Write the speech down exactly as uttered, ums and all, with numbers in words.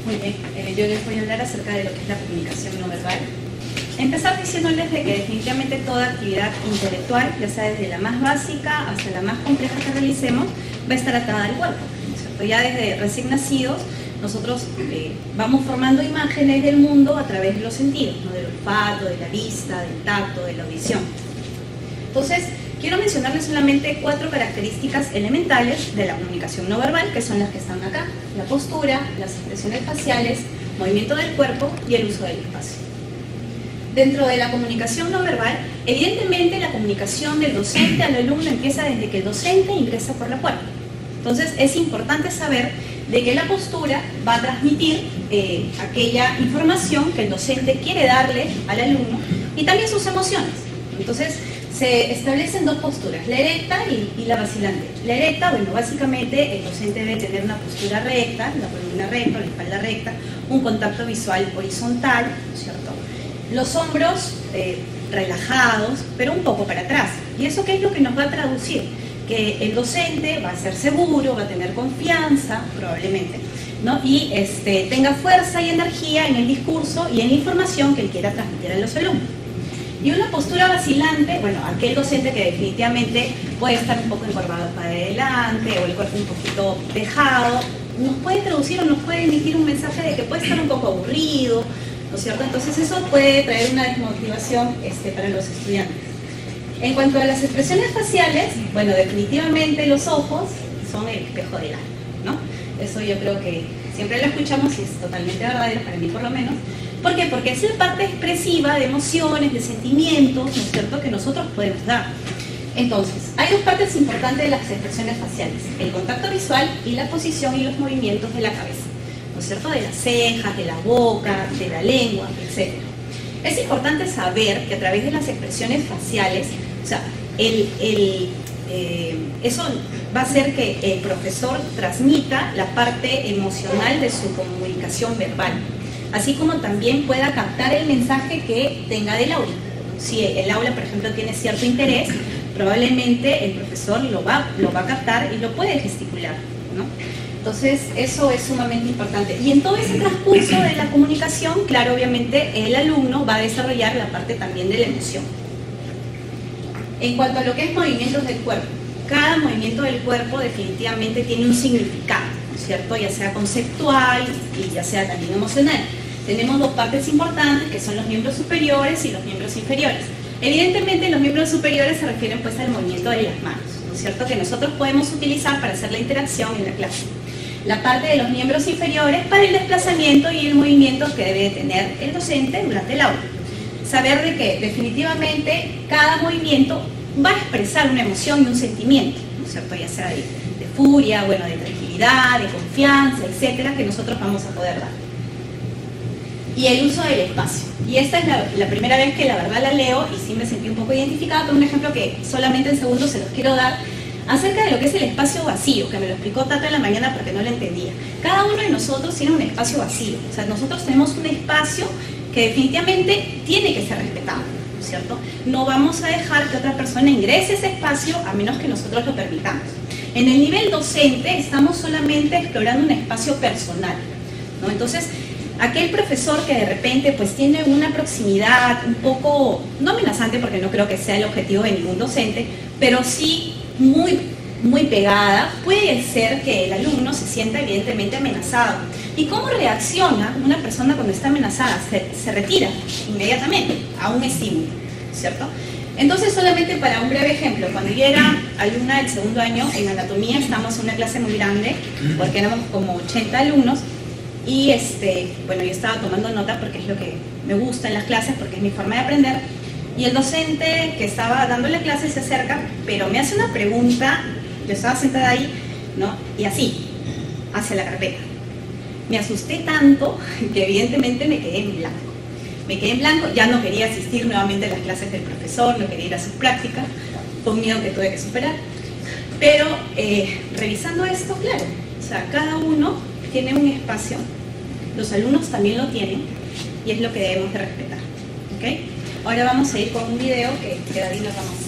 Muy bien, eh, yo les voy a hablar acerca de lo que es la comunicación no verbal. Empezar diciéndoles de que definitivamente toda actividad intelectual, ya sea desde la más básica hasta la más compleja que realicemos, va a estar atada al cuerpo, ¿no es cierto? Ya desde recién nacidos, nosotros eh, vamos formando imágenes del mundo a través de los sentidos, ¿no? Del olfato, de la vista, del tacto, de la audición. Entonces, quiero mencionarles solamente cuatro características elementales de la comunicación no verbal, que son las que están acá: la postura, las expresiones faciales, movimiento del cuerpo y el uso del espacio. Dentro de la comunicación no verbal, evidentemente la comunicación del docente al alumno empieza desde que el docente ingresa por la puerta. Entonces, es importante saber de que la postura va a transmitir eh, aquella información que el docente quiere darle al alumno y también sus emociones. Entonces, se establecen dos posturas, la erecta y, y la vacilante. La erecta, bueno, básicamente el docente debe tener una postura recta, la columna recta, la espalda recta, un contacto visual horizontal, ¿no es cierto? Los hombros eh, relajados, pero un poco para atrás. ¿Y eso qué es lo que nos va a traducir? Que el docente va a ser seguro, va a tener confianza, probablemente, ¿no? Y este, tenga fuerza y energía en el discurso y en la información que él quiera transmitir a los alumnos. Y una postura vacilante, bueno, aquel docente que definitivamente puede estar un poco encorvado para adelante o el cuerpo un poquito dejado, nos puede traducir o nos puede emitir un mensaje de que puede estar un poco aburrido, ¿no es cierto? Entonces eso puede traer una desmotivación este, para los estudiantes. En cuanto a las expresiones faciales, bueno, definitivamente los ojos son el espejo del alma, ¿no? Eso yo creo que siempre lo escuchamos y es totalmente verdadero, para mí por lo menos. ¿Por qué? Porque es la parte expresiva de emociones, de sentimientos, ¿no es cierto?, que nosotros podemos dar. Entonces, hay dos partes importantes de las expresiones faciales: el contacto visual y la posición y los movimientos de la cabeza, ¿no es cierto?, de las cejas, de la boca, de la lengua, etcétera. Es importante saber que a través de las expresiones faciales, o sea, el, el, eh, eso va a hacer que el profesor transmita la parte emocional de su comunicación verbal, así como también pueda captar el mensaje que tenga del aula. Si el aula, por ejemplo, tiene cierto interés, probablemente el profesor lo va, lo va a captar y lo puede gesticular, ¿no? Entonces, eso es sumamente importante. Y en todo ese transcurso de la comunicación, claro, obviamente, el alumno va a desarrollar la parte también de la emoción. En cuanto a lo que es movimientos del cuerpo, cada movimiento del cuerpo definitivamente tiene un significado, ¿no es cierto?, ya sea conceptual y ya sea también emocional. Tenemos dos partes importantes, que son los miembros superiores y los miembros inferiores. Evidentemente, los miembros superiores se refieren pues al movimiento de las manos, ¿no es cierto?, que nosotros podemos utilizar para hacer la interacción en la clase. La parte de los miembros inferiores para el desplazamiento y el movimiento que debe tener el docente durante el aula. Saber de que definitivamente cada movimiento va a expresar una emoción y un sentimiento, ¿no es cierto?, ya sea de, de furia, bueno, de tranquilidad, de confianza, etcétera, que nosotros vamos a poder dar. Y el uso del espacio. Y esta es la, la primera vez que la verdad la leo y sí me sentí un poco identificada con un ejemplo que solamente en segundos se los quiero dar, acerca de lo que es el espacio vacío, que me lo explicó Tato en la mañana porque no lo entendía. Cada uno de nosotros tiene un espacio vacío, o sea, nosotros tenemos un espacio que definitivamente tiene que ser respetado, ¿no es cierto? No vamos a dejar que otra persona ingrese a ese espacio a menos que nosotros lo permitamos. En el nivel docente estamos solamente explorando un espacio personal, ¿no? Entonces, aquel profesor que de repente pues tiene una proximidad un poco, no amenazante porque no creo que sea el objetivo de ningún docente, pero sí muy, muy pegada, puede ser que el alumno se sienta evidentemente amenazado. ¿Y cómo reacciona una persona cuando está amenazada? Se, se retira inmediatamente a un estímulo, ¿cierto? Entonces, solamente para un breve ejemplo, cuando yo era alumna del segundo año en anatomía, estábamos en una clase muy grande, porque éramos como ochenta alumnos, y este, bueno, yo estaba tomando nota porque es lo que me gusta en las clases, porque es mi forma de aprender. Y el docente que estaba dando la clase se acerca, pero me hace una pregunta, yo estaba sentada ahí, ¿no? Y así, hacia la carpeta. Me asusté tanto que evidentemente me quedé en blanco. Me quedé en blanco, ya no quería asistir nuevamente a las clases del profesor, no quería ir a sus prácticas, fue un miedo que tuve que superar. Pero eh, revisando esto, claro, o sea, cada uno tiene un espacio, los alumnos también lo tienen, y es lo que debemos de respetar, ¿ok? Ahora vamos a ir con un video que, que David nos va a mostrar.